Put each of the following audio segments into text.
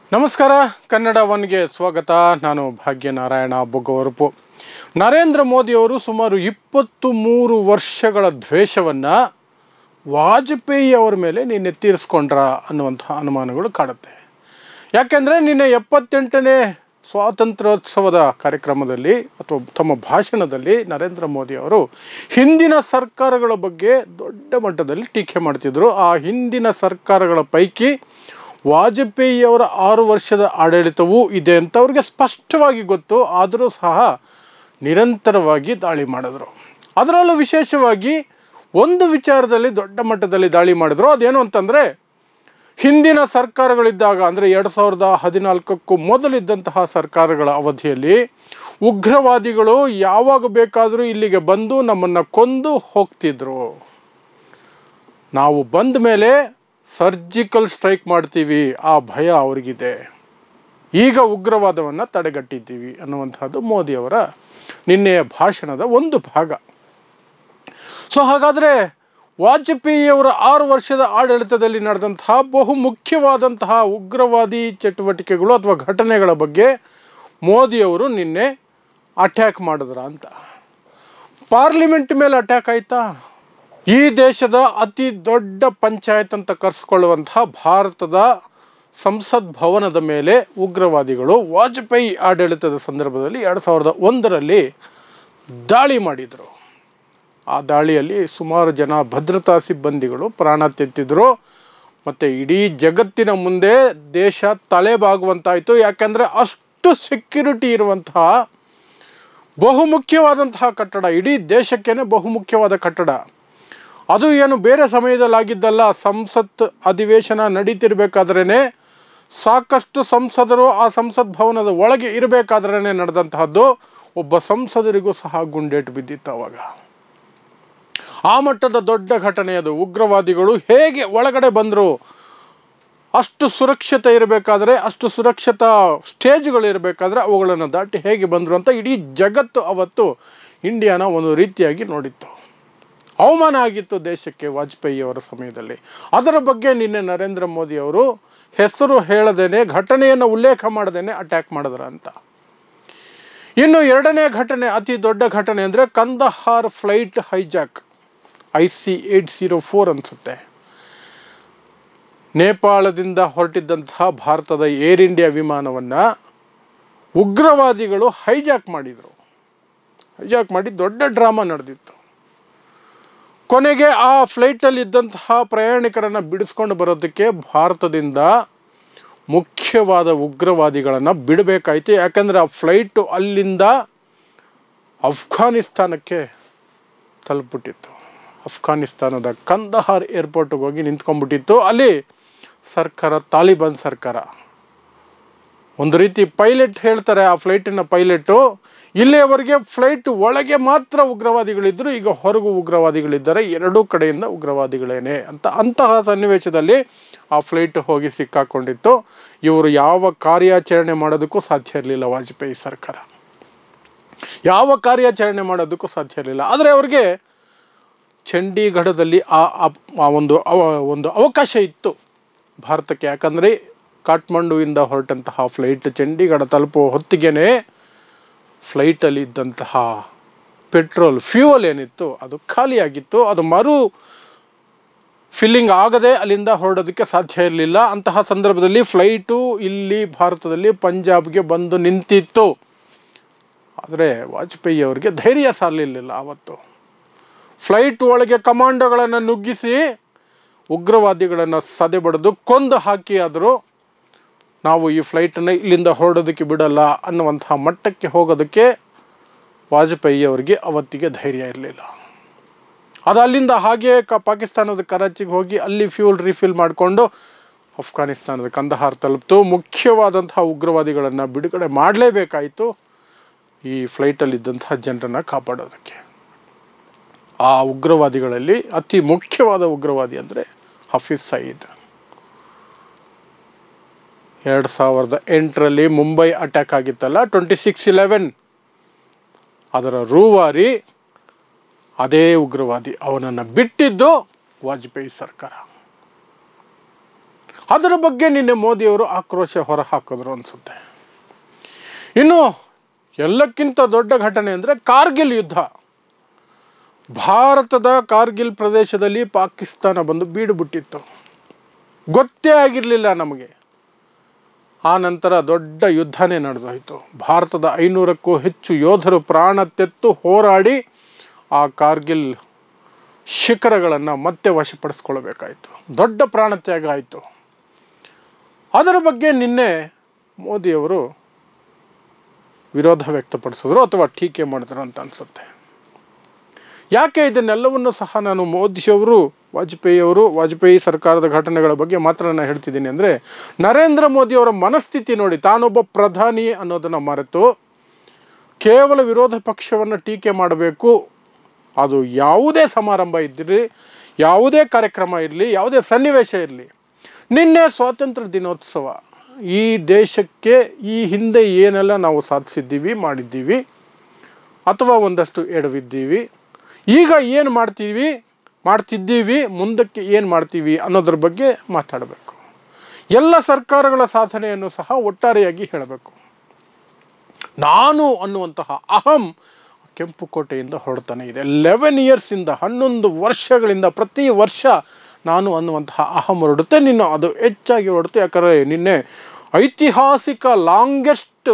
ನಮಸ್ಕಾರ, ಕನ್ನಡ ಒನ್ಗೆ ಸ್ವಾಗತ. ನಾನು ಭಾಗ್ಯನಾರಾಯಣ ಬೊಗ್ಗವರಪು. ನರೇಂದ್ರ ಮೋದಿಯವರು ಸುಮಾರು 23 ವರ್ಷಗಳ ದ್ವೇಷವನ್ನು ವಾಜಪೇಯಿ ಅವರ ಮೇಲೆ ನಿನ್ನೆ ತೀರಿಸ್ಕೊಂಡ್ರ ಅನ್ನುವಂಥ ಅನುಮಾನಗಳು ಕಾಡುತ್ತೆ. ಯಾಕೆಂದರೆ ನಿನ್ನೆ 78ನೇ ಸ್ವಾತಂತ್ರ್ಯೋತ್ಸವದ ಕಾರ್ಯಕ್ರಮದಲ್ಲಿ ಅಥವಾ ತಮ್ಮ ಭಾಷಣದಲ್ಲಿ ನರೇಂದ್ರ ಮೋದಿಯವರು ಹಿಂದಿನ ಸರ್ಕಾರಗಳ ಬಗ್ಗೆ ದೊಡ್ಡ ಮಟ್ಟದಲ್ಲಿ ಟೀಕೆ ಮಾಡ್ತಿದ್ರು. ಆ ಹಿಂದಿನ ಸರ್ಕಾರಗಳ ಪೈಕಿ ವಾಜಪೇಯಿಯವರ 6 ವರ್ಷದ ಆಡಳಿತವೂ ಇದೆ ಅಂತ ಅವ್ರಿಗೆ ಸ್ಪಷ್ಟವಾಗಿ ಗೊತ್ತು. ಆದರೂ ಸಹ ನಿರಂತರವಾಗಿ ದಾಳಿ ಮಾಡಿದ್ರು. ಅದರಲ್ಲೂ ವಿಶೇಷವಾಗಿ ಒಂದು ವಿಚಾರದಲ್ಲಿ ದೊಡ್ಡ ಮಟ್ಟದಲ್ಲಿ ದಾಳಿ ಮಾಡಿದ್ರು. ಅದೇನು ಅಂತಂದರೆ, ಹಿಂದಿನ ಸರ್ಕಾರಗಳಿದ್ದಾಗ ಅಂದರೆ 2014ಕ್ಕೂ ಮೊದಲಿದ್ದಂತಹ ಸರ್ಕಾರಗಳ ಅವಧಿಯಲ್ಲಿ ಉಗ್ರವಾದಿಗಳು ಯಾವಾಗ ಬೇಕಾದರೂ ಇಲ್ಲಿಗೆ ಬಂದು ನಮ್ಮನ್ನು ಕೊಂದು ಹೋಗ್ತಿದ್ರು. ನಾವು ಬಂದ ಮೇಲೆ ಸರ್ಜಿಕಲ್ ಸ್ಟ್ರೈಕ್ ಮಾಡ್ತೀವಿ, ಆ ಭಯ ಅವರಿಗಿದೆ. ಈಗ ಉಗ್ರವಾದವನ್ನು ತಡೆಗಟ್ಟಿದ್ದೀವಿ ಅನ್ನುವಂಥದ್ದು ಮೋದಿಯವರ ನಿನ್ನೆಯ ಭಾಷಣದ ಒಂದು ಭಾಗ. ಸೊ ಹಾಗಾದರೆ ವಾಜಪೇಯಿಯವರ 6 ವರ್ಷದ ಆಡಳಿತದಲ್ಲಿ ನಡೆದಂತಹ ಬಹುಮುಖ್ಯವಾದಂತಹ ಉಗ್ರವಾದಿ ಚಟುವಟಿಕೆಗಳು ಅಥವಾ ಘಟನೆಗಳ ಬಗ್ಗೆ ಮೋದಿಯವರು ನಿನ್ನೆ ಅಟ್ಯಾಕ್ ಮಾಡಿದ್ರ ಅಂತ. ಪಾರ್ಲಿಮೆಂಟ್ ಮೇಲೆ ಅಟ್ಯಾಕ್ ಆಯಿತಾ? ಈ ದೇಶದ ಅತಿ ದೊಡ್ಡ ಪಂಚಾಯತ್ ಅಂತ ಕರೆಸ್ಕೊಳ್ಳುವಂತಹ ಭಾರತದ ಸಂಸತ್ ಭವನದ ಮೇಲೆ ಉಗ್ರವಾದಿಗಳು ವಾಜಪೇಯಿ ಆಡಳಿತದ ಸಂದರ್ಭದಲ್ಲಿ 2001ರಲ್ಲಿ ದಾಳಿ ಮಾಡಿದರು. ಆ ದಾಳಿಯಲ್ಲಿ ಸುಮಾರು ಜನ ಭದ್ರತಾ ಸಿಬ್ಬಂದಿಗಳು ಪ್ರಾಣ ತೆತ್ತಿದ್ರು. ಮತ್ತು ಇಡೀ ಜಗತ್ತಿನ ಮುಂದೆ ದೇಶ ತಲೆಬಾಗುವಂತಾಯಿತು. ಯಾಕೆಂದರೆ ಅಷ್ಟು ಸೆಕ್ಯುರಿಟಿ ಇರುವಂತಹ ಬಹುಮುಖ್ಯವಾದಂತಹ ಕಟ್ಟಡ, ಇಡೀ ದೇಶಕ್ಕೇ ಬಹುಮುಖ್ಯವಾದ ಕಟ್ಟಡ. ಅದು ಏನು ಬೇರೆ ಸಮಯದಲ್ಲಾಗಿದ್ದಲ್ಲ. ಸಂಸತ್ ಅಧಿವೇಶನ ನಡೀತಿರ್ಬೇಕಾದ್ರೇ ಸಾಕಷ್ಟು ಸಂಸದರು ಆ ಸಂಸತ್ ಭವನದ ಒಳಗೆ ಇರಬೇಕಾದ್ರೇ ನಡೆದಂತಹದ್ದು. ಒಬ್ಬ ಸಂಸದರಿಗೂ ಸಹ ಗುಂಡೇಟು ಬಿದ್ದಿತ್ತು ಆವಾಗ. ಆ ಮಟ್ಟದ ದೊಡ್ಡ ಘಟನೆ ಅದು. ಉಗ್ರವಾದಿಗಳು ಹೇಗೆ ಒಳಗಡೆ ಬಂದರು, ಅಷ್ಟು ಸುರಕ್ಷತೆ ಇರಬೇಕಾದ್ರೆ, ಅಷ್ಟು ಸುರಕ್ಷತಾ ಸ್ಟೇಜ್ಗಳು ಇರಬೇಕಾದ್ರೆ ಅವುಗಳನ್ನು ದಾಟಿ ಹೇಗೆ ಬಂದರು ಅಂತ ಇಡೀ ಜಗತ್ತು ಅವತ್ತು ಇಂಡಿಯಾನ ಒಂದು ರೀತಿಯಾಗಿ ನೋಡಿತ್ತು. ಅವಮಾನ ಆಗಿತ್ತು ದೇಶಕ್ಕೆ ವಾಜಪೇಯಿಯವರ ಸಮಯದಲ್ಲಿ. ಅದರ ಬಗ್ಗೆ ನಿನ್ನೆ ನರೇಂದ್ರ ಮೋದಿಯವರು ಹೆಸರು ಹೇಳದೇನೆ, ಘಟನೆಯನ್ನು ಉಲ್ಲೇಖ ಮಾಡದೇನೆ ಅಟ್ಯಾಕ್ ಮಾಡಿದ್ರ ಅಂತ. ಇನ್ನು ಎರಡನೇ ಘಟನೆ, ಅತಿ ದೊಡ್ಡ ಘಟನೆ ಅಂದರೆ ಕಂದಹಾರ್ ಫ್ಲೈಟ್ ಹೈಜಾಕ್, IC-804 ಅನಿಸುತ್ತೆ. ನೇಪಾಳದಿಂದ ಹೊರಟಿದ್ದಂತಹ ಭಾರತದ ಏರ್ ಇಂಡಿಯಾ ವಿಮಾನವನ್ನು ಉಗ್ರವಾದಿಗಳು ಹೈಜಾಕ್ ಮಾಡಿದರು. ಹೈಜಾಕ್ ಮಾಡಿ ದೊಡ್ಡ ಡ್ರಾಮಾ ನಡೆದಿತ್ತು. ಕೊನೆಗೆ ಆ ಫ್ಲೈಟಲ್ಲಿದ್ದಂತಹ ಪ್ರಯಾಣಿಕರನ್ನು ಬಿಡಿಸ್ಕೊಂಡು ಬರೋದಕ್ಕೆ ಭಾರತದಿಂದ ಮುಖ್ಯವಾದ ಉಗ್ರವಾದಿಗಳನ್ನು ಬಿಡಬೇಕಾಯಿತು. ಯಾಕಂದರೆ ಆ ಫ್ಲೈಟು ಅಲ್ಲಿಂದ ಅಫ್ಘಾನಿಸ್ತಾನಕ್ಕೆ ತಲುಪಿಬಿಟ್ಟಿತ್ತು. ಅಫ್ಘಾನಿಸ್ತಾನದ ಕಂದಹಾರ್ ಏರ್ಪೋರ್ಟಿಗೆ ಹೋಗಿ ನಿಂತ್ಕೊಂಡ್ಬಿಟ್ಟಿತ್ತು. ಅಲ್ಲಿ ಸರ್ಕಾರ ತಾಲಿಬಾನ್ ಸರ್ಕಾರ. ಒಂದು ರೀತಿ ಪೈಲಟ್ ಹೇಳ್ತಾರೆ, ಆ ಫ್ಲೈಟಿನ ಪೈಲಟು, ಇಲ್ಲಿಯವರೆಗೆ ಫ್ಲೈಟ್ ಒಳಗೆ ಮಾತ್ರ ಉಗ್ರವಾದಿಗಳಿದ್ದರು, ಈಗ ಹೊರಗೂ ಉಗ್ರವಾದಿಗಳಿದ್ದಾರೆ, ಎರಡೂ ಕಡೆಯಿಂದ ಉಗ್ರವಾದಿಗಳೇನೆ ಅಂತ. ಅಂತಹ ಸನ್ನಿವೇಶದಲ್ಲಿ ಆ ಫ್ಲೈಟ್ ಹೋಗಿ ಸಿಕ್ಕಾಕೊಂಡಿತ್ತು. ಇವರು ಯಾವ ಕಾರ್ಯಾಚರಣೆ ಮಾಡೋದಕ್ಕೂ ಸಾಧ್ಯ ಇರಲಿಲ್ಲ. ವಾಜಪೇಯಿ ಸರ್ಕಾರ ಯಾವ ಕಾರ್ಯಾಚರಣೆ ಮಾಡೋದಕ್ಕೂ ಸಾಧ್ಯ ಇರಲಿಲ್ಲ. ಆದರೆ ಅವ್ರಿಗೆ ಚಂಡೀಗಢದಲ್ಲಿ ಒಂದು ಅವಕಾಶ ಇತ್ತು ಭಾರತಕ್ಕೆ. ಯಾಕಂದರೆ ಕಾಠ್ಮಂಡುವಿಂದ ಹೊರಟಂತಹ ಫ್ಲೈಟ್ ಚಂಡೀಗಢ ತಲುಪುವ ಹೊತ್ತಿಗೆ ಫ್ಲೈಟಲ್ಲಿ ಇದ್ದಂತಹ ಪೆಟ್ರೋಲ್ ಫ್ಯೂಯಲ್ ಏನಿತ್ತು ಅದು ಖಾಲಿಯಾಗಿತ್ತು. ಅದು ಮರು ಫಿಲ್ಲಿಂಗ್ ಆಗದೆ ಅಲ್ಲಿಂದ ಹೊರಡೋದಕ್ಕೆ ಸಾಧ್ಯ ಇರಲಿಲ್ಲ. ಅಂತಹ ಸಂದರ್ಭದಲ್ಲಿ ಫ್ಲೈಟು ಇಲ್ಲಿ ಭಾರತದಲ್ಲಿ ಪಂಜಾಬ್ಗೆ ಬಂದು ನಿಂತಿತ್ತು. ಆದರೆ ವಾಜಪೇಯಿ ಅವರಿಗೆ ಧೈರ್ಯ ಸಾಲಿರಲಿಲ್ಲ. ಆವತ್ತು ಫ್ಲೈಟ್ ಒಳಗೆ ಕಮಾಂಡೋಗಳನ್ನು ನುಗ್ಗಿಸಿ ಉಗ್ರವಾದಿಗಳನ್ನು ಸದೆಬಡಿದು ಕೊಂದು ಹಾಕಿ ಆದರೂ ನಾವು ಈ ಫ್ಲೈಟನ್ನು ಇಲ್ಲಿಂದ ಹೊರಡೋದಕ್ಕೆ ಬಿಡಲ್ಲ ಅನ್ನುವಂತಹ ಮಟ್ಟಕ್ಕೆ ಹೋಗೋದಕ್ಕೆ ವಾಜಪೇಯಿ ಅವರಿಗೆ ಅವತ್ತಿಗೆ ಧೈರ್ಯ ಇರಲಿಲ್ಲ. ಅದು ಅಲ್ಲಿಂದ ಹಾಗೆಯೇ ಪಾಕಿಸ್ತಾನದ ಕರಾಚಿಗೆ ಹೋಗಿ ಅಲ್ಲಿ ಫ್ಯೂಲ್ ರಿಫಿಲ್ ಮಾಡಿಕೊಂಡು ಅಫ್ಘಾನಿಸ್ತಾನದ ಕಂದಹಾರ್ ತಲುಪಿತು. ಮುಖ್ಯವಾದಂತಹ ಉಗ್ರವಾದಿಗಳನ್ನು ಬಿಡುಗಡೆ ಮಾಡಲೇಬೇಕಾಯಿತು ಈ ಫ್ಲೈಟಲ್ಲಿದ್ದಂತಹ ಜನರನ್ನು ಕಾಪಾಡೋದಕ್ಕೆ. ಆ ಉಗ್ರವಾದಿಗಳಲ್ಲಿ ಅತಿ ಮುಖ್ಯವಾದ ಉಗ್ರವಾದಿ ಅಂದರೆ ಹಫೀಜ್ ಸಯೀದ್. 2008ರಲ್ಲಿ ಮುಂಬೈ ಅಟ್ಯಾಕ್ ಆಗಿತ್ತಲ್ಲ, 26/11, ಅದರ ರೂವಾರಿ ಅದೇ ಉಗ್ರವಾದಿ. ಅವನನ್ನು ಬಿಟ್ಟಿದ್ದು ವಾಜಪೇಯಿ ಸರ್ಕಾರ. ಅದರ ಬಗ್ಗೆ ನಿನ್ನೆ ಮೋದಿಯವರು ಆಕ್ರೋಶ ಹೊರಹಾಕಿದ್ರು ಅನಿಸುತ್ತೆ. ಇನ್ನು ಎಲ್ಲಕ್ಕಿಂತ ದೊಡ್ಡ ಘಟನೆ ಅಂದರೆ ಕಾರ್ಗಿಲ್ ಯುದ್ಧ. ಭಾರತದ ಕಾರ್ಗಿಲ್ ಪ್ರದೇಶದಲ್ಲಿ ಪಾಕಿಸ್ತಾನ ಬಂದು ಬೀಡು ಬಿಟ್ಟಿತ್ತು. ಗೊತ್ತೇ ಆಗಿರಲಿಲ್ಲ ನಮಗೆ. ಆ ನಂತರ ದೊಡ್ಡ ಯುದ್ಧನೇ ನಡೆದೋಯಿತು. ಭಾರತದ 500ಕ್ಕೂ ಹೆಚ್ಚು ಯೋಧರು ಪ್ರಾಣ ತೆತ್ತು ಹೋರಾಡಿ ಆ ಕಾರ್ಗಿಲ್ ಶಿಖರಗಳನ್ನು ಮತ್ತೆ ವಶಪಡಿಸ್ಕೊಳ್ಬೇಕಾಯಿತು. ದೊಡ್ಡ ಪ್ರಾಣತ್ಯಾಗ ಆಯಿತು. ಅದರ ಬಗ್ಗೆ ನಿನ್ನೆ ಮೋದಿಯವರು ವಿರೋಧ ವ್ಯಕ್ತಪಡಿಸಿದ್ರು ಅಥವಾ ಟೀಕೆ ಮಾಡಿದ್ರು ಅಂತ ಅನಿಸುತ್ತೆ. ಯಾಕೆ ಇದನ್ನೆಲ್ಲವನ್ನು ಸಹ ನಾನು ವಾಜಪೇಯಿ ಸರ್ಕಾರದ ಘಟನೆಗಳ ಬಗ್ಗೆ ಮಾತ್ರ ನಾನು ಹೇಳ್ತಿದ್ದೀನಿ ಅಂದರೆ, ನರೇಂದ್ರ ಮೋದಿಯವರ ಮನಸ್ಥಿತಿ ನೋಡಿ, ತಾನೊಬ್ಬ ಪ್ರಧಾನಿ ಅನ್ನೋದನ್ನು ಮರೆತು ಕೇವಲ ವಿರೋಧ ಪಕ್ಷವನ್ನು ಟೀಕೆ ಮಾಡಬೇಕು. ಅದು ಯಾವುದೇ ಸಮಾರಂಭ ಇದ್ದಿರಲಿ, ಯಾವುದೇ ಕಾರ್ಯಕ್ರಮ ಇರಲಿ, ಯಾವುದೇ ಸನ್ನಿವೇಶ ಇರಲಿ. ನಿನ್ನೆ ಸ್ವಾತಂತ್ರ್ಯ ದಿನೋತ್ಸವ. ಈ ದೇಶಕ್ಕೆ ಈ ಹಿಂದೆ ಏನೆಲ್ಲ ನಾವು ಸಾಧಿಸಿದ್ದೀವಿ, ಮಾಡಿದ್ದೀವಿ, ಅಥವಾ ಒಂದಷ್ಟು ಎಡವಿದ್ದೀವಿ, ಈಗ ಏನು ಮಾಡ್ತಿದ್ದೀವಿ, ಮುಂದಕ್ಕೆ ಏನು ಮಾಡ್ತೀವಿ ಅನ್ನೋದ್ರ ಬಗ್ಗೆ ಮಾತಾಡಬೇಕು. ಎಲ್ಲ ಸರ್ಕಾರಗಳ ಸಾಧನೆಯನ್ನು ಸಹ ಒಟ್ಟಾರೆಯಾಗಿ ಹೇಳಬೇಕು. ನಾನು ಅನ್ನುವಂತಹ ಅಹಂ ಕೆಂಪುಕೋಟೆಯಿಂದ ಹೊರಡ್ತಾನೆ ಇದೆ. 11 ಇಯರ್ಸಿಂದ 11 ವರ್ಷಗಳಿಂದ ಪ್ರತಿ ವರ್ಷ ನಾನು ಅನ್ನುವಂತಹ ಅಹಂ ಹೊರಡುತ್ತೆ. ನಿನ್ನ ಅದು ಹೆಚ್ಚಾಗಿ ಹೊರಡುತ್ತೆ. ಯಾಕಂದರೆ ನಿನ್ನೆ ಐತಿಹಾಸಿಕ ಲಾಂಗೆಸ್ಟ್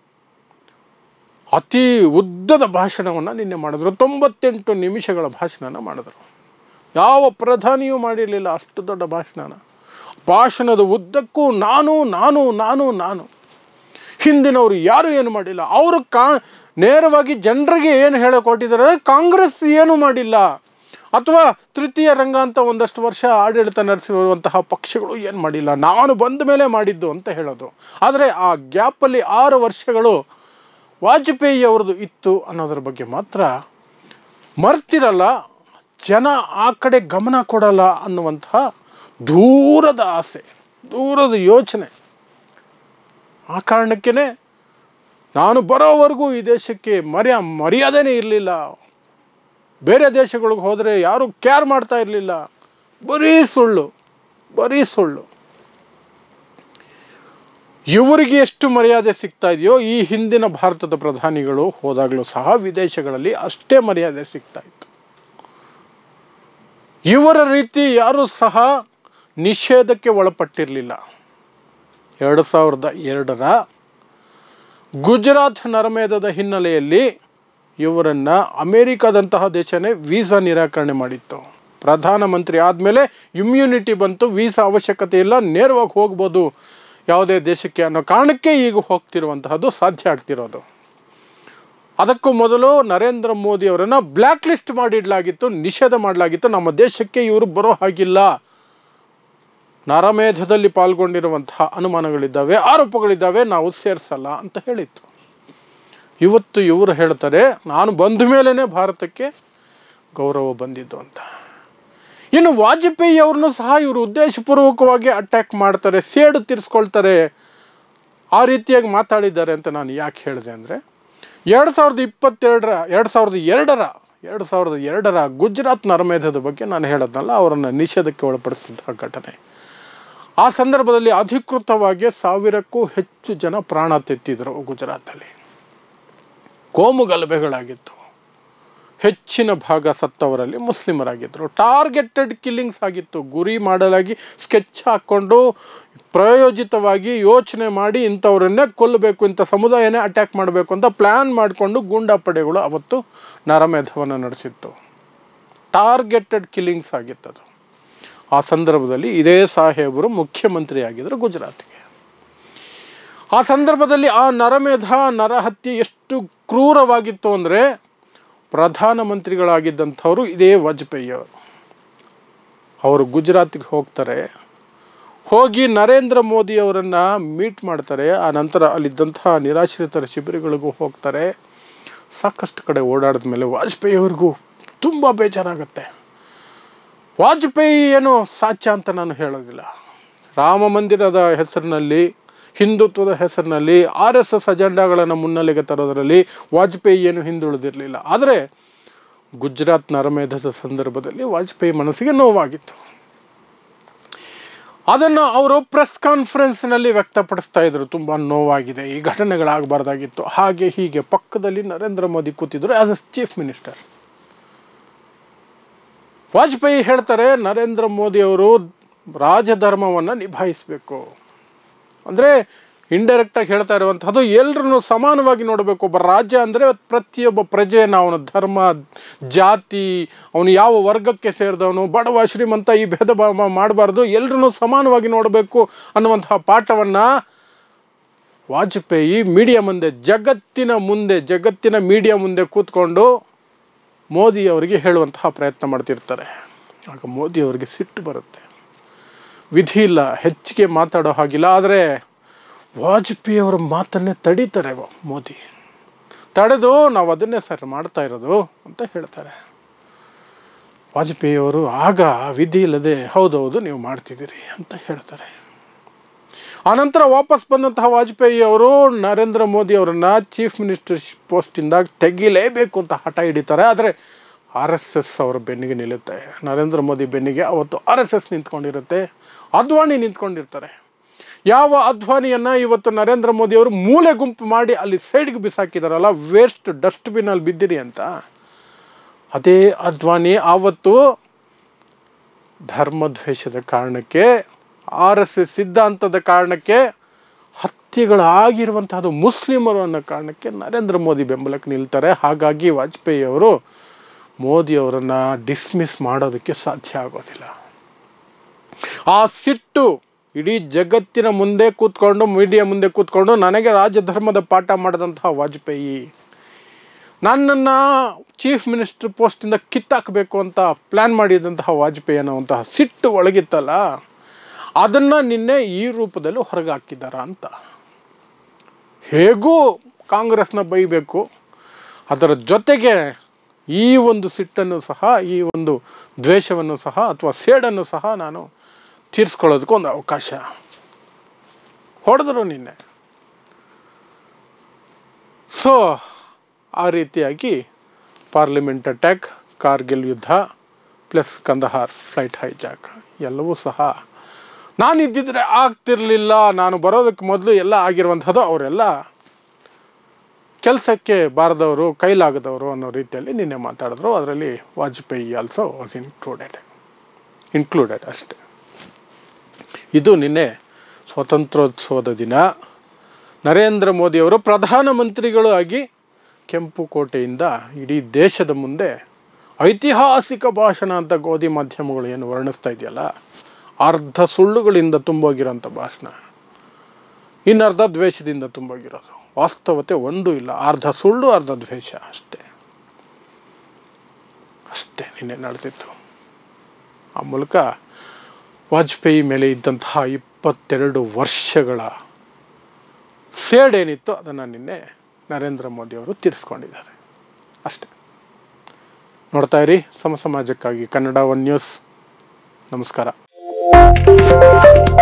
ಅತಿ ಉದ್ದದ ಭಾಷಣವನ್ನು ನಿನ್ನೆ ಮಾಡಿದ್ರು. 98 ನಿಮಿಷಗಳ ಭಾಷಣನ ಮಾಡಿದ್ರು. ಯಾವ ಪ್ರಧಾನಿಯೂ ಮಾಡಿರಲಿಲ್ಲ ಅಷ್ಟು ದೊಡ್ಡ ಭಾಷಣದ ಉದ್ದಕ್ಕೂ ನಾನು ಹಿಂದಿನವರು ಯಾರು ಏನು ಮಾಡಿಲ್ಲ. ಅವರು ನೇರವಾಗಿ ಜನರಿಗೆ ಏನು ಹೇಳಿಕೊಟ್ಟಿದ್ದಾರೆ, ಕಾಂಗ್ರೆಸ್ ಏನು ಮಾಡಿಲ್ಲ, ಅಥವಾ ತೃತೀಯ ರಂಗ ಅಂತ ಒಂದಷ್ಟು ವರ್ಷ ಆಡಳಿತ ನಡೆಸಿರುವಂತಹ ಪಕ್ಷಗಳು ಏನು ಮಾಡಿಲ್ಲ, ನಾನು ಬಂದ ಮೇಲೆ ಮಾಡಿದ್ದು ಅಂತ ಹೇಳೋದು. ಆದರೆ ಆ ಗ್ಯಾಪಲ್ಲಿ 6 ವರ್ಷಗಳು ವಾಜಪೇಯಿ ಅವ್ರದ್ದು ಇತ್ತು ಅನ್ನೋದ್ರ ಬಗ್ಗೆ ಮಾತ್ರ ಮರ್ತಿರಲ್ಲ. ಜನ ಆ ಕಡೆ ಗಮನ ಕೊಡಲ್ಲ ಅನ್ನುವಂತಹ ದೂರದ ಆಸೆ, ದೂರದ ಯೋಚನೆ. ಆ ಕಾರಣಕ್ಕೇ ನಾನು ಬರೋವರೆಗೂ ಈ ದೇಶಕ್ಕೆ ಮರ್ಯಾದೆನೇ ಇರಲಿಲ್ಲ. ಬೇರೆ ದೇಶಗಳಿಗೆ ಹೋದರೆ ಯಾರೂ ಕೇರ್ ಮಾಡ್ತಾ ಇರಲಿಲ್ಲ. ಬರೀ ಸುಳ್ಳು. ಇವರಿಗೆ ಎಷ್ಟು ಮರ್ಯಾದೆ ಸಿಗ್ತಾ ಇದೆಯೋ, ಈ ಹಿಂದಿನ ಭಾರತದ ಪ್ರಧಾನಿಗಳು ಹೋದಾಗಲೂ ಸಹ ವಿದೇಶಗಳಲ್ಲಿ ಅಷ್ಟೇ ಮರ್ಯಾದೆ ಸಿಗ್ತಾ ಇತ್ತು. ಇವರ ರೀತಿ ಯಾರೂ ಸಹ ನಿಷೇಧಕ್ಕೆ ಒಳಪಟ್ಟಿರಲಿಲ್ಲ. 2002ರ ಗುಜರಾತ್ ನರಮೇಧದ ಹಿನ್ನೆಲೆಯಲ್ಲಿ ಇವರನ್ನು ಅಮೇರಿಕಾದಂತಹ ದೇಶನೇ ವೀಸಾ ನಿರಾಕರಣೆ ಮಾಡಿತ್ತು. ಪ್ರಧಾನಮಂತ್ರಿ ಆದಮೇಲೆ ಇಮ್ಯುನಿಟಿ ಬಂತು, ವೀಸಾ ಅವಶ್ಯಕತೆ ಇಲ್ಲ, ನೇರವಾಗಿ ಹೋಗ್ಬೋದು ಯಾವುದೇ ದೇಶಕ್ಕೆ ಅನ್ನೋ ಕಾರಣಕ್ಕೆ ಈಗ ಹೋಗ್ತಿರುವಂತಹದ್ದು ಸಾಧ್ಯ ಆಗ್ತಿರೋದು. ಅದಕ್ಕೂ ಮೊದಲು ನರೇಂದ್ರ ಮೋದಿ ಅವರನ್ನು ಬ್ಲ್ಯಾಕ್ ಲಿಸ್ಟ್ ಮಾಡಿಡಲಾಗಿತ್ತು, ನಿಷೇಧ ಮಾಡಲಾಗಿತ್ತು. ನಮ್ಮ ದೇಶಕ್ಕೆ ಇವರು ಬರೋ ಹಾಗಿಲ್ಲ, ನರಮೇಧದಲ್ಲಿ ಪಾಲ್ಗೊಂಡಿರುವಂತಹ ಅನುಮಾನಗಳಿದ್ದಾವೆ, ಆರೋಪಗಳಿದ್ದಾವೆ, ನಾವು ಸೇರಿಸಲ್ಲ ಅಂತ ಹೇಳಿತ್ತು. ಇವತ್ತು ಇವರು ಹೇಳ್ತಾರೆ ನಾನು ಬಂದ ಮೇಲೇ ಭಾರತಕ್ಕೆ ಗೌರವ ಬಂದಿದ್ದು ಅಂತ. ಇನ್ನು ವಾಜಪೇಯಿ ಅವ್ರನ್ನೂ ಸಹ ಇವರು ಉದ್ದೇಶಪೂರ್ವಕವಾಗಿ ಅಟ್ಯಾಕ್ ಮಾಡ್ತಾರೆ, ಸೇಡು ತೀರಿಸ್ಕೊಳ್ತಾರೆ, ಆ ರೀತಿಯಾಗಿ ಮಾತಾಡಿದ್ದಾರೆ ಅಂತ ನಾನು ಯಾಕೆ ಹೇಳಿದೆ ಅಂದರೆ, 2002ರ ಗುಜರಾತ್ ನರಮೇಧದ ಬಗ್ಗೆ ನಾನು ಹೇಳೋದ್ನಲ್ಲ, ಅವರನ್ನು ನಿಷೇಧಕ್ಕೆ ಒಳಪಡಿಸ್ತಿದ್ದ ಘಟನೆ. ಆ ಸಂದರ್ಭದಲ್ಲಿ ಅಧಿಕೃತವಾಗಿ 1000ಕ್ಕೂ ಹೆಚ್ಚು ಜನ ಪ್ರಾಣ ತೆತ್ತಿದ್ರು. ಗುಜರಾತಲ್ಲಿ ಕೋಮು ಗಲಭೆಗಳಾಗಿತ್ತು. ಹೆಚ್ಚಿನ ಭಾಗ ಸತ್ತವರಲ್ಲಿ ಮುಸ್ಲಿಮರಾಗಿದ್ದರು. ಟಾರ್ಗೆಟೆಡ್ ಕಿಲ್ಲಿಂಗ್ಸ್ ಆಗಿತ್ತು. ಗುರಿ ಮಾಡಲಾಗಿ ಸ್ಕೆಚ್ ಹಾಕ್ಕೊಂಡು ಪ್ರಾಯೋಜಿತವಾಗಿ ಯೋಚನೆ ಮಾಡಿ ಇಂಥವ್ರನ್ನೇ ಕೊಲ್ಲಬೇಕು, ಇಂಥ ಸಮುದಾಯನೇ ಅಟ್ಯಾಕ್ ಮಾಡಬೇಕು ಅಂತ ಪ್ಲ್ಯಾನ್ ಮಾಡಿಕೊಂಡು ಗೂಂಡಾ ಪಡೆಗಳು ಅವತ್ತು ನರಮೇಧವನ್ನು ನಡೆಸಿತ್ತು. ಟಾರ್ಗೆಟೆಡ್ ಕಿಲ್ಲಿಂಗ್ಸ್ ಆಗಿತ್ತದು. ಆ ಸಂದರ್ಭದಲ್ಲಿ ಇದೇ ಸಾಹೇಬರು ಮುಖ್ಯಮಂತ್ರಿ ಆಗಿದ್ದರು ಗುಜರಾತ್ಗೆ. ಆ ಸಂದರ್ಭದಲ್ಲಿ ಆ ನರಹತ್ಯೆ ಎಷ್ಟು ಕ್ರೂರವಾಗಿತ್ತು ಅಂದರೆ, ಪ್ರಧಾನಮಂತ್ರಿಗಳಾಗಿದ್ದಂಥವರು ಇದೇ ವಾಜಪೇಯಿ ಅವರು ಗುಜರಾತಿಗೆ ಹೋಗ್ತಾರೆ. ಹೋಗಿ ನರೇಂದ್ರ ಮೋದಿ ಅವರನ್ನು ಮೀಟ್ ಮಾಡ್ತಾರೆ. ಆ ನಂತರ ಅಲ್ಲಿದ್ದಂತಹ ನಿರಾಶ್ರಿತರ ಶಿಬಿರಗಳಿಗೂ ಹೋಗ್ತಾರೆ. ಸಾಕಷ್ಟು ಕಡೆ ಓಡಾಡಿದ ಮೇಲೆ ವಾಜಪೇಯಿ ಅವ್ರಿಗೂ ತುಂಬ ಬೇಜಾರಾಗುತ್ತೆ. ವಾಜಪೇಯಿ ಏನು ಸಾಚ ಅಂತ ನಾನು ಹೇಳೋದಿಲ್ಲ. ರಾಮ ಮಂದಿರದ ಹೆಸರಿನಲ್ಲಿ, ಹಿಂದುತ್ವದ ಹೆಸರಿನಲ್ಲಿ RSS ಅಜೆಂಡಾಗಳನ್ನು ಮುನ್ನೆಲೆಗೆ ತರೋದರಲ್ಲಿ ವಾಜಪೇಯಿ ಏನು ಹಿಂದುಳಿದಿರಲಿಲ್ಲ. ಆದರೆ ಗುಜರಾತ್ ನರಮೇಧದ ಸಂದರ್ಭದಲ್ಲಿ ವಾಜಪೇಯಿ ಮನಸ್ಸಿಗೆ ನೋವಾಗಿತ್ತು. ಅದನ್ನು ಅವರು ಪ್ರೆಸ್ ಕಾನ್ಫರೆನ್ಸ್ನಲ್ಲಿ ವ್ಯಕ್ತಪಡಿಸ್ತಾ ಇದ್ರು. ತುಂಬ ನೋವಾಗಿದೆ, ಈ ಘಟನೆಗಳಾಗಬಾರ್ದಾಗಿತ್ತು, ಹಾಗೆ ಹೀಗೆ. ಪಕ್ಕದಲ್ಲಿ ನರೇಂದ್ರ ಮೋದಿ ಕೂತಿದ್ರು as a chief minister. Vajpayee ಹೇಳ್ತಾರೆ, ನರೇಂದ್ರ ಮೋದಿ ಅವರು ರಾಜಧರ್ಮವನ್ನು ನಿಭಾಯಿಸಬೇಕು. ಅಂದರೆ ಇಂಡೈರೆಕ್ಟಾಗಿ ಹೇಳ್ತಾ ಇರುವಂಥದ್ದು ಎಲ್ಲರನ್ನು ಸಮಾನವಾಗಿ ನೋಡಬೇಕು. ಒಬ್ಬ ರಾಜ್ಯ ಅಂದರೆ ಪ್ರತಿಯೊಬ್ಬ ಪ್ರಜೆಯನ್ನು, ಅವನ ಧರ್ಮ, ಜಾತಿ, ಅವನು ಯಾವ ವರ್ಗಕ್ಕೆ ಸೇರಿದವನು, ಬಡವ ಶ್ರೀಮಂತ, ಈ ಭೇದ ಭಾವ ಮಾಡಬಾರ್ದು, ಎಲ್ಲರನ್ನೂ ಸಮಾನವಾಗಿ ನೋಡಬೇಕು ಅನ್ನುವಂತಹ ಪಾಠವನ್ನು ವಾಜಪೇಯಿ ಮೀಡಿಯಾ ಮುಂದೆ, ಜಗತ್ತಿನ ಮೀಡಿಯಾ ಮುಂದೆ ಕೂತ್ಕೊಂಡು ಮೋದಿ ಅವರಿಗೆ ಹೇಳುವಂತಹ ಪ್ರಯತ್ನ ಮಾಡ್ತಿರ್ತಾರೆ. ಆಗ ಮೋದಿ ಅವರಿಗೆ ಸಿಟ್ಟು ಬರುತ್ತೆ. ವಿಧಿ ಇಲ್ಲ, ಹೆಚ್ಚಿಗೆ ಮಾತಾಡೋ ಹಾಗಿಲ್ಲ. ಆದರೆ ವಾಜಪೇಯಿ ಅವರ ಮಾತನ್ನೇ ತಡೀತಾರೆ ಮೋದಿ. ತಡೆದು ನಾವು ಅದನ್ನೇ ಸರ್ ಮಾಡ್ತಾ ಇರೋದು ಅಂತ ಹೇಳ್ತಾರೆ. ವಾಜಪೇಯಿ ಅವರು ಆಗ ವಿಧಿ ಇಲ್ಲದೆ ಹೌದೌದು ನೀವು ಮಾಡ್ತಿದ್ದೀರಿ ಅಂತ ಹೇಳ್ತಾರೆ. ಆನಂತರ ವಾಪಸ್ ಬಂದಂತಹ ವಾಜಪೇಯಿ ಅವರು ನರೇಂದ್ರ ಮೋದಿ ಅವರನ್ನು ಚೀಫ್ ಮಿನಿಸ್ಟರ್ ಪೋಸ್ಟಿಂದ ತೆಗಿಲೇಬೇಕು ಅಂತ ಹಠ ಹಿಡಿತಾರೆ. ಆದರೆ RSS ಅವರ ಬೆನ್ನಿಗೆ ನಿಲ್ಲುತ್ತೆ. ನರೇಂದ್ರ ಮೋದಿ ಬೆನ್ನಿಗೆ ಅವತ್ತು RSS ನಿಂತ್ಕೊಂಡಿರುತ್ತೆ, ಅದ್ವಾನಿ ನಿಂತ್ಕೊಂಡಿರ್ತಾರೆ. ಯಾವ ಅದ್ವಾನಿಯನ್ನು ಇವತ್ತು ನರೇಂದ್ರ ಮೋದಿ ಅವರು ಮೂಲೆ ಗುಂಪು ಮಾಡಿ ಅಲ್ಲಿ ಸೈಡ್ಗೆ ಬಿಸಾಕಿದಾರಲ್ಲ, ವೇಸ್ಟ್ ಡಸ್ಟ್ಬಿನಲ್ಲಿ ಬಿದ್ದಿರಿ ಅಂತ, ಅದೇ ಅದ್ವಾನಿ ಆವತ್ತು ಧರ್ಮದ್ವೇಷದ ಕಾರಣಕ್ಕೆ, RSS ಸಿದ್ಧಾಂತದ ಕಾರಣಕ್ಕೆ ಹತ್ಯೆಗಳಾಗಿರುವಂತಹದ್ದು ಮುಸ್ಲಿಮರು ಅನ್ನೋ ಕಾರಣಕ್ಕೆ ನರೇಂದ್ರ ಮೋದಿ ಬೆಂಬಲಕ್ಕೆ ನಿಲ್ತಾರೆ. ಹಾಗಾಗಿ ವಾಜಪೇಯಿ ಅವರು ಮೋದಿ ಅವರನ್ನು ಡಿಸ್ಮಿಸ್ ಮಾಡೋದಕ್ಕೆ ಸಾಧ್ಯ ಆಗೋದಿಲ್ಲ. ಆ ಸಿಟ್ಟು ಇಡೀ ಜಗತ್ತಿನ ಮುಂದೆ ಕೂತ್ಕೊಂಡು, ಮೀಡಿಯಾ ಮುಂದೆ ಕೂತ್ಕೊಂಡು, ನನಗೆ ರಾಜಧರ್ಮದ ಪಾಠ ಮಾಡಿದಂತಹ ವಾಜಪೇಯಿ, ನನ್ನನ್ನು ಚೀಫ್ ಮಿನಿಸ್ಟರ್ ಪೋಸ್ಟಿಂದ ಕಿತ್ತಾಕಬೇಕು ಅಂತ ಪ್ಲ್ಯಾನ್ ಮಾಡಿದಂತಹ ವಾಜಪೇಯಿ ಅನ್ನುವಂತಹ ಸಿಟ್ಟು ಒಳಗಿತ್ತಲ್ಲ, ಅದನ್ನು ನಿನ್ನೆ ಈ ರೂಪದಲ್ಲಿ ಹೊರಗೆ ಹಾಕಿದ್ದಾರ ಅಂತ. ಹೇಗೂ ಕಾಂಗ್ರೆಸ್ನ ಬೈಬೇಕು, ಅದರ ಜೊತೆಗೆ ಈ ಒಂದು ಸಿಟ್ಟನ್ನು ಸಹ, ಈ ಒಂದು ದ್ವೇಷವನ್ನು ಸಹ ಅಥವಾ ಸೇಡನ್ನು ಸಹ ನಾನು ತೀರಿಸ್ಕೊಳ್ಳೋದಕ್ಕೆ ಒಂದು ಅವಕಾಶ ಹೊಡೆದ್ರು ನಿನ್ನೆ. ಸೊ ಆ ರೀತಿಯಾಗಿ ಪಾರ್ಲಿಮೆಂಟ್ ಅಟ್ಯಾಕ್, ಕಾರ್ಗಿಲ್ ಯುದ್ಧ ಪ್ಲಸ್ ಕಂದಹಾರ್ ಫ್ಲೈಟ್ ಹೈಜಾಕ್ ಎಲ್ಲವೂ ಸಹ ನಾನಿದ್ದಿದ್ರೆ ಆಗ್ತಿರಲಿಲ್ಲ. ನಾನು ಬರೋದಕ್ಕೆ ಮೊದಲು ಎಲ್ಲ ಆಗಿರುವಂಥದ್ದು, ಅವರೆಲ್ಲ ಕೆಲಸಕ್ಕೆ ಬಾರದವರು, ಕೈಲಾಗದವರು ಅನ್ನೋ ರೀತಿಯಲ್ಲಿ ನಿನ್ನೆ ಮಾತಾಡಿದ್ರು. ಅದರಲ್ಲಿ ವಾಜಪೇಯಿ ಆಲ್ಸೋ ವಾಸ್ ಇನ್ಕ್ಲೂಡೆಡ್ ಅಷ್ಟೆ. ಇದು ನಿನ್ನೆ ಸ್ವಾತಂತ್ರ್ಯೋತ್ಸವದ ದಿನ ನರೇಂದ್ರ ಮೋದಿಯವರು ಪ್ರಧಾನಮಂತ್ರಿಗಳು ಆಗಿ ಕೆಂಪುಕೋಟೆಯಿಂದ ಇಡೀ ದೇಶದ ಮುಂದೆ ಐತಿಹಾಸಿಕ ಭಾಷಣ ಅಂತ ಗೋಧಿ ಮಾಧ್ಯಮಗಳು ಏನು ವರ್ಣಿಸ್ತಾ ಇದೆಯಲ್ಲ, ಅರ್ಧ ಸುಳ್ಳುಗಳಿಂದ ತುಂಬೋಗಿರೋಂಥ ಭಾಷಣ, ಇನ್ನರ್ಧ ದ್ವೇಷದಿಂದ ತುಂಬೋಗಿರೋದು. ವಾಸ್ತವತೆ ಒಂದೂ ಇಲ್ಲ, ಅರ್ಧ ಸುಳ್ಳು ಅರ್ಧ ದ್ವೇಷ ಅಷ್ಟೇ ನಿನ್ನೆ ನಡೆದಿತ್ತು. ಆ ಮೂಲಕ ವಾಜಪೇಯಿ ಮೇಲೆ ಇದ್ದಂತಹ 22 ವರ್ಷಗಳ ಸೇಡೇನಿತ್ತು ಅದನ್ನು ನಿನ್ನೆ ನರೇಂದ್ರ ಮೋದಿ ಅವರು ತೀರಿಸ್ಕೊಂಡಿದ್ದಾರೆ ಅಷ್ಟೇ. ನೋಡ್ತಾ ಇರಿ ಸಮಾಜಕ್ಕಾಗಿ ಕನ್ನಡ 1 ನ್ಯೂಸ್. ನಮಸ್ಕಾರ.